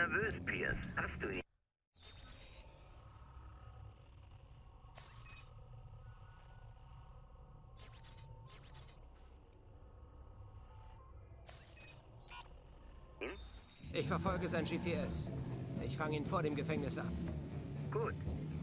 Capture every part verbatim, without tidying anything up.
nervös, Pierce. Hast du ihn? Ich verfolge sein G P S. Ich fange ihn vor dem Gefängnis ab. Gut.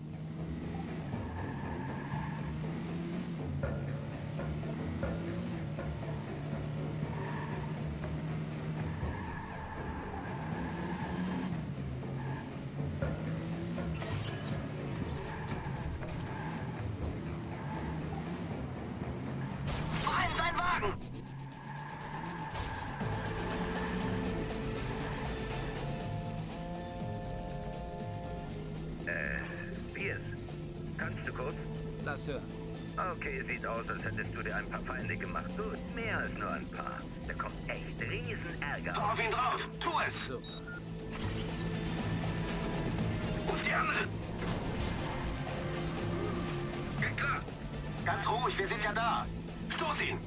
Okay, sieht aus, als hättest du dir ein paar Feinde gemacht. Gut, mehr als nur ein paar. Da kommt echt Riesenärger. Auf ihn drauf! Tu es! Super. Ruf die anderen! Geht klar! Ganz ruhig, wir sind ja da! Stoß ihn!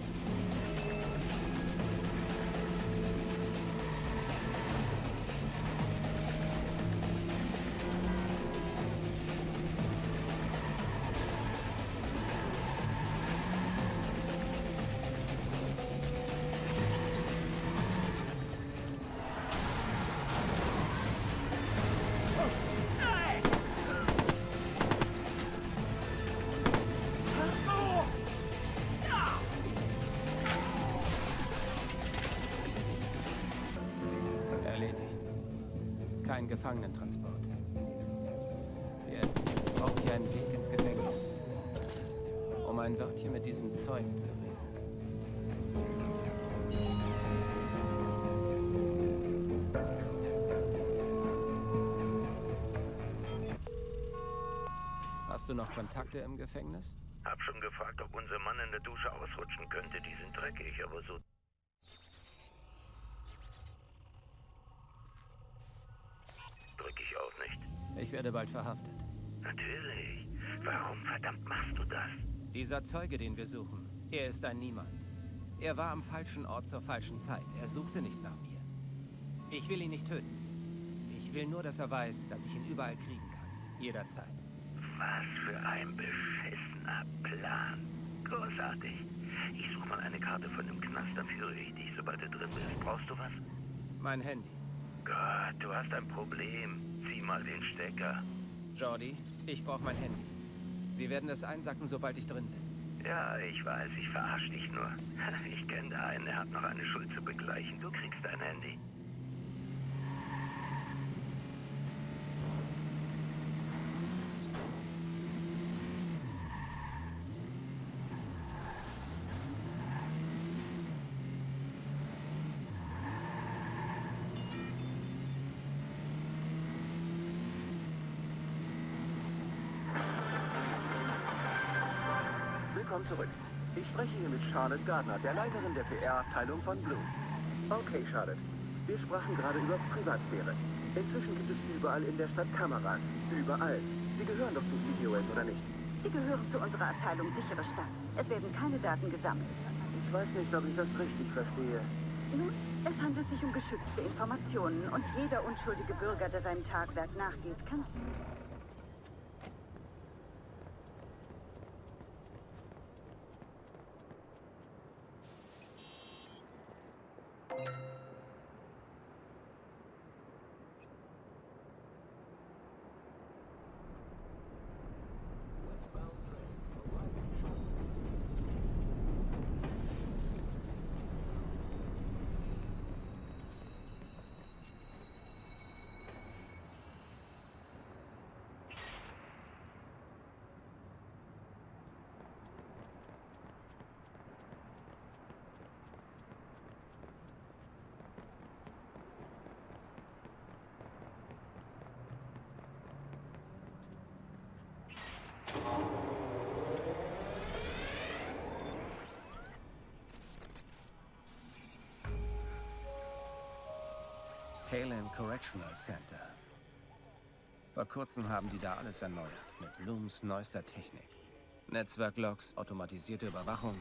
Kein Gefangenentransport. Jetzt braucht ihr einen Weg ins Gefängnis, um ein Wörtchen mit diesem Zeugen zu reden. Hast du noch Kontakte im Gefängnis? Hab schon gefragt, ob unser Mann in der Dusche ausrutschen könnte. Die sind dreckig, aber so... Drück ich auch nicht. Ich werde bald verhaftet. Natürlich. Warum verdammt machst du das? Dieser Zeuge, den wir suchen, er ist ein Niemand. Er war am falschen Ort zur falschen Zeit. Er suchte nicht nach mir. Ich will ihn nicht töten. Ich will nur, dass er weiß, dass ich ihn überall kriegen kann. Jederzeit. Was für ein beschissener Plan. Großartig. Ich suche mal eine Karte von dem Knast, dann führe ich dich, sobald du drin bist. Brauchst du was? Mein Handy. Gott, du hast ein Problem. Zieh mal den Stecker. Jordi, ich brauche mein Handy. Sie werden es einsacken, sobald ich drin bin. Ja, ich weiß, ich verarsche dich nur. Ich kenne da einen, er hat noch eine Schuld zu begleichen. Du kriegst dein Handy. Willkommen zurück. Ich spreche hier mit Charlotte Gardner, der Leiterin der P R-Abteilung von Bloom. Okay, Charlotte. Wir sprachen gerade über Privatsphäre. Inzwischen gibt es überall in der Stadt Kameras. Überall. Sie gehören doch zu C T O S, oder nicht? Sie gehören zu unserer Abteilung sichere Stadt. Es werden keine Daten gesammelt. Ich weiß nicht, ob ich das richtig verstehe. Nun, es handelt sich um geschützte Informationen und jeder unschuldige Bürger, der seinem Tagwerk nachgeht, kann... Halen Correctional Center. Vor kurzem haben die da alles erneuert, mit Blooms neuester Technik. Netzwerklogs, automatisierte Überwachung.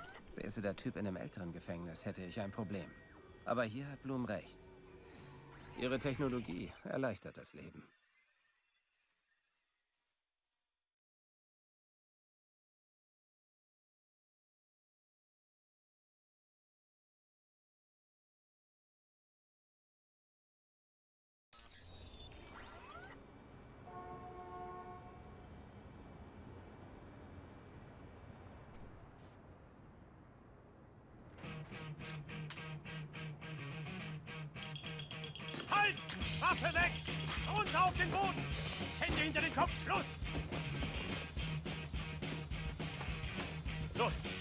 Säße der Typ in einem älteren Gefängnis, hätte ich ein Problem. Aber hier hat Bloom recht. Ihre Technologie erleichtert das Leben. Halt! Waffe weg! Runter auf den Boden! Hände hinter den Kopf! Los! Los!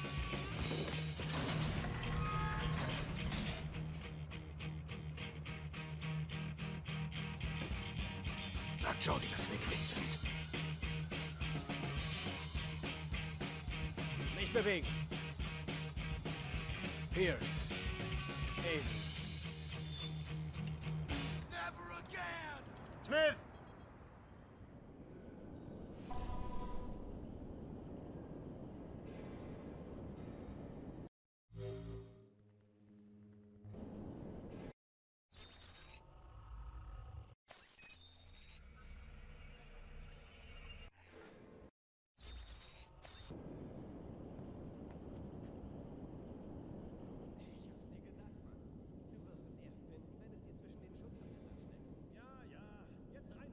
Sag Jody, dass wir quitt sind. Nicht bewegen. Pierce. Aiden. Smith! Ja, ja, jetzt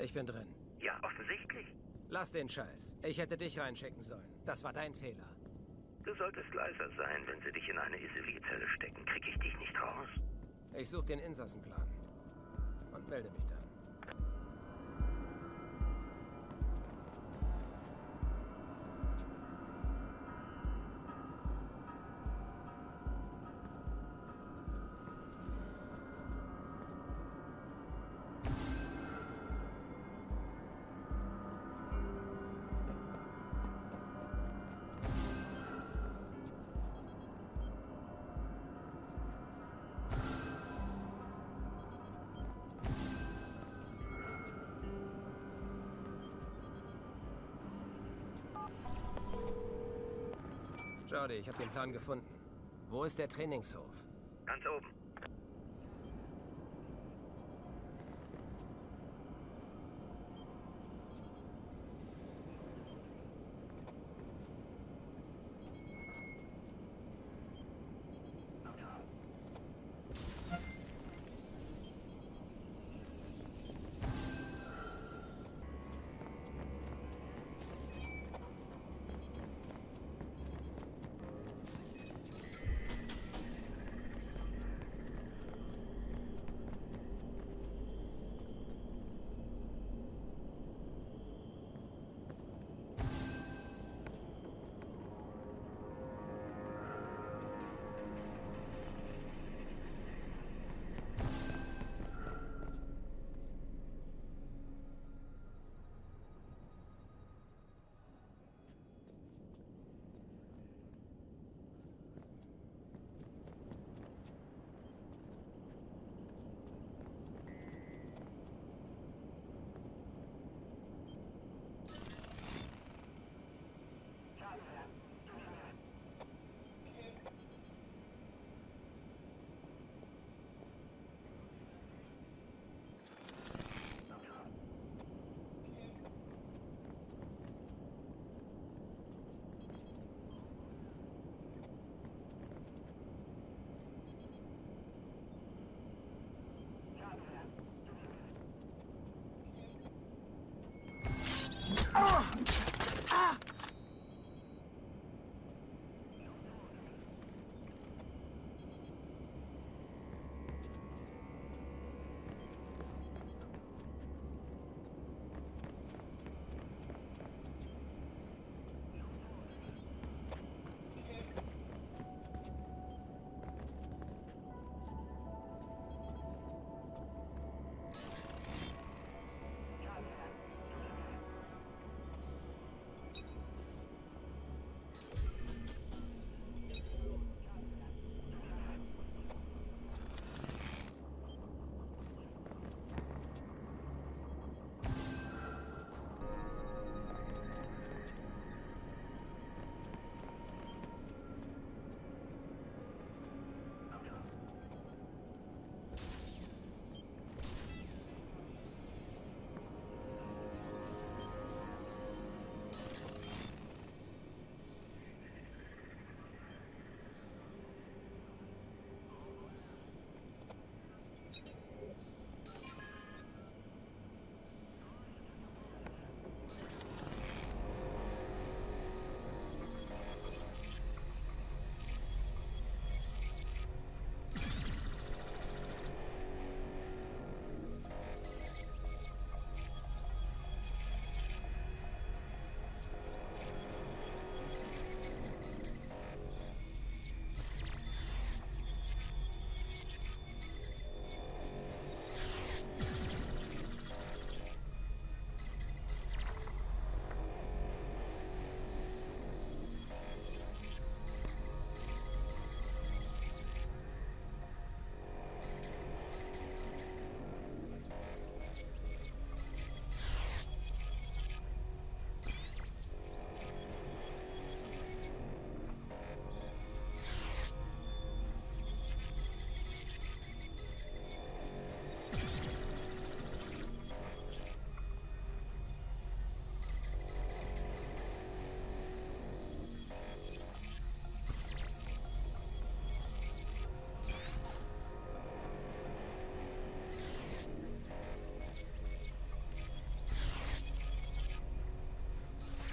Ich bin drin. Ja, offensichtlich. Lass den Scheiß. Ich hätte dich reinschicken sollen. Das war dein Fehler. Du solltest leiser sein, wenn sie dich in eine Isolierzelle stecken. Krieg ich dich nicht raus? Ich suche den Insassenplan. Und melde mich dann. Jody, ich habe den Plan gefunden. Wo ist der Trainingshof? Ganz oben.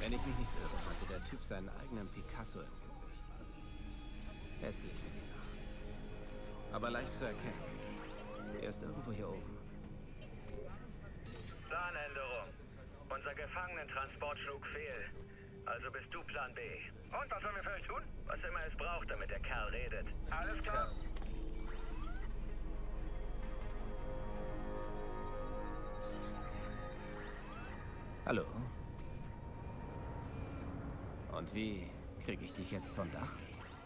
Wenn ich mich nicht irre, hatte der Typ seinen eigenen Picasso im Gesicht. Hässlich wie die Nacht. Aber leicht zu erkennen. Er ist irgendwo hier oben. Planänderung. Unser Gefangenentransport schlug fehl. Also bist du Plan B. Und was sollen wir für euch tun? Was immer es braucht, damit der Kerl redet. Alles klar? Hallo? Und wie kriege ich dich jetzt vom Dach?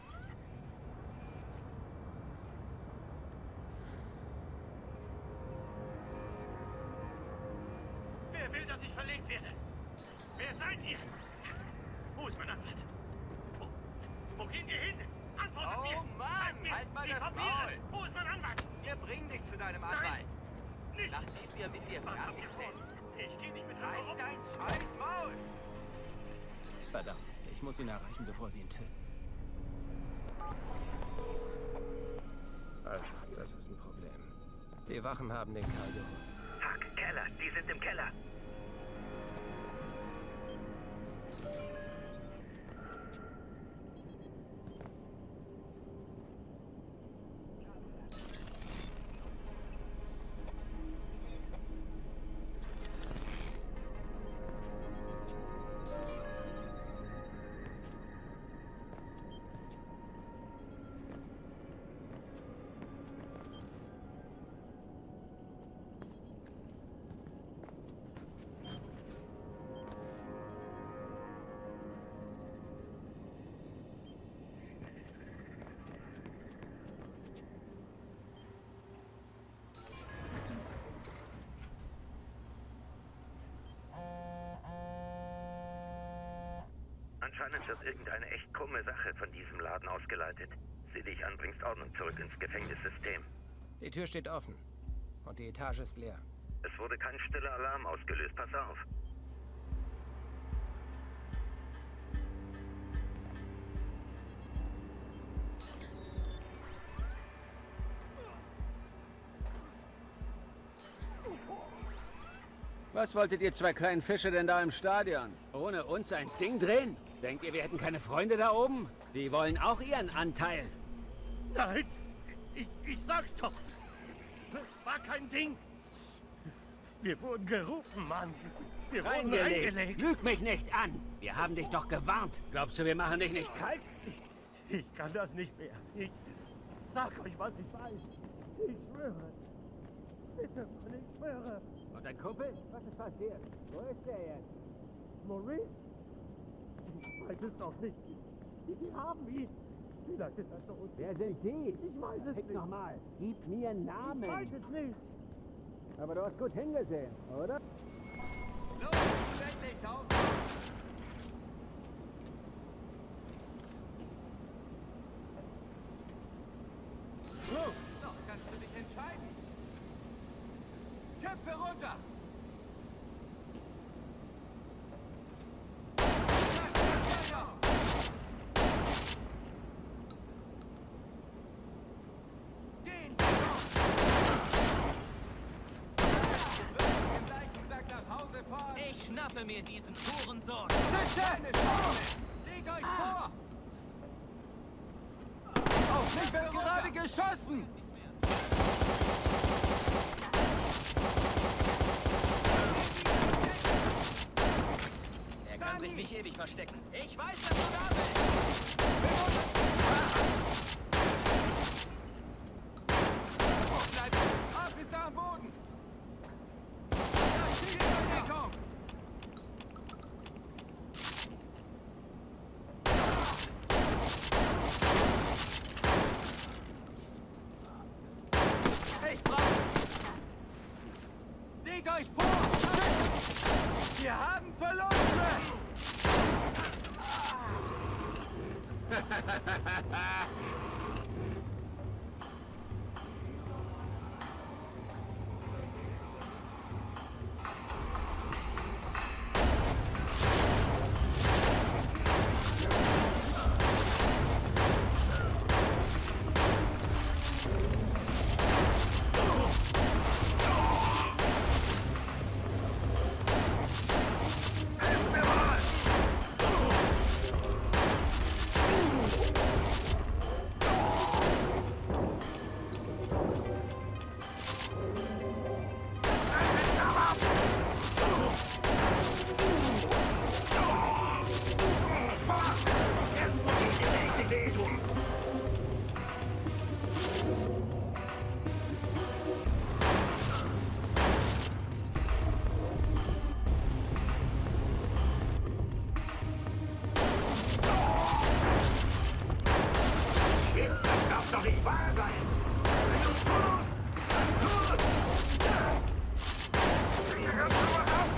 Wer will, dass ich verlegt werde? Wer seid ihr? Wo ist mein Anwalt? Wo, wo gehen wir hin? Antwortet Oh mir! Mann, Zeigt mir halt mal die das Papiere! Maul! Wo ist mein Anwalt? Wir bringen dich zu deinem Nein. Anwalt. Nicht! Nachdem wir mit dir Was hab ich fertig vor? sind. Ich gehe nicht mit Halt dir um. dein scheiß Maul! Verdammt, ich muss ihn erreichen, bevor sie ihn töten. Also, das ist ein Problem. Die Wachen haben den Kerl geholt. Fuck, Keller, die sind im Keller. Anscheinend wird irgendeine echt krumme Sache von diesem Laden ausgeleitet. Sieh dich an, bringst Ordnung zurück ins Gefängnissystem. Die Tür steht offen. Und die Etage ist leer. Es wurde kein stiller Alarm ausgelöst. Pass auf. Was wolltet ihr zwei kleinen Fische denn da im Stadion? Ohne uns ein Ding drehen? Denkt ihr, wir hätten keine Freunde da oben? Die wollen auch ihren Anteil. Nein! Ich, ich sag's doch! Das war kein Ding! Wir wurden gerufen, Mann! Wir wurden Reingelegt. reingelegt! Lüg mich nicht an! Wir haben dich doch gewarnt. Glaubst du, wir machen dich nicht kalt? Ich kann das nicht mehr. Ich sag euch, was ich weiß. Ich schwöre. Bitte, Mann, ich schwöre. Und dein Kumpel? Was ist passiert? Wo ist der jetzt? Maurice? Ich weiß es doch nicht. Die haben ihn. Vielleicht ist er tot. Wer sind die? Ich weiß es Fick nicht. nochmal. Gib mir einen Namen. Ich weiß es nicht. Aber du hast gut hingesehen, oder? Los, endlich auf! Los! Noch kannst du dich entscheiden. Köpfe runter! Gehen! Im gleichen Sack nach Hause fahren! Ich schnappe mir diesen Hurensohn. Bitte! Seht euch vor! Auf mich wird gerade geschossen! Er kann sich nicht ewig verstecken. Ich weiß, dass du da bist. Bleib! Auf ist da am Boden! Da steht in Deckung! Ich brauche... Seht euch vor! Wir haben verloren! nicht wahr sein! Los! Los! Hier ganz aber ab!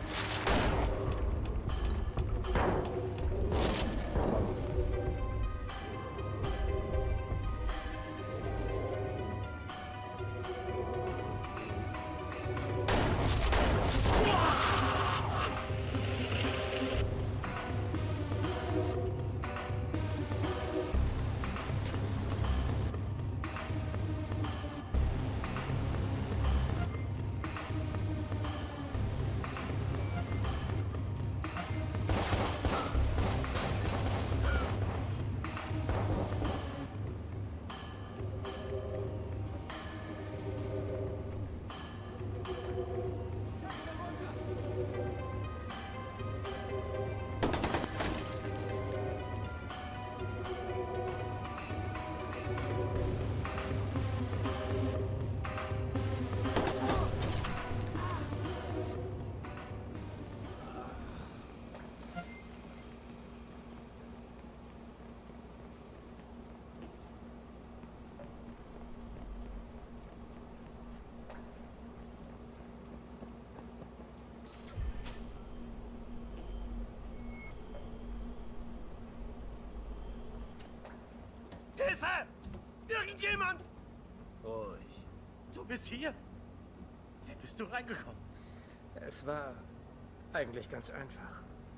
Hilfe! Irgendjemand! Ruhig. Du bist hier? Wie bist du reingekommen? Es war eigentlich ganz einfach.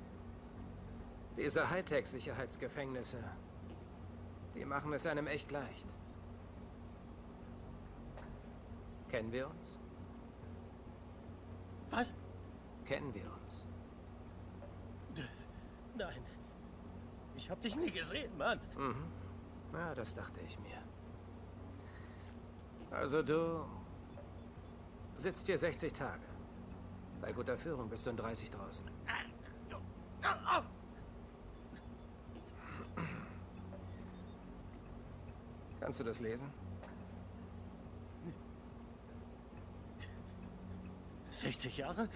Diese Hightech-Sicherheitsgefängnisse, die machen es einem echt leicht. Kennen wir uns? Was? Kennen wir uns? Nein. Ich hab dich nie gesehen, Mann. Mhm. Ja, das dachte ich mir. Also du sitzt hier sechzig Tage. Bei guter Führung bist du in dreißig draußen. Kannst du das lesen? sechzig Jahre?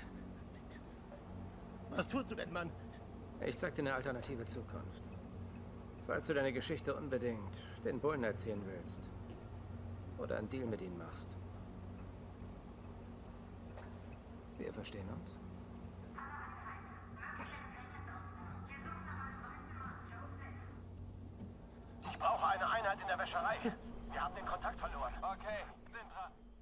Was tust du denn, Mann? Ich zeig dir eine alternative Zukunft. Falls du deine Geschichte unbedingt den Bullen erzählen willst. Oder einen Deal mit ihnen machst. Wir verstehen uns? Ich brauche eine Einheit in der Wäscherei. Wir haben den Kontakt verloren. Okay, sind dran.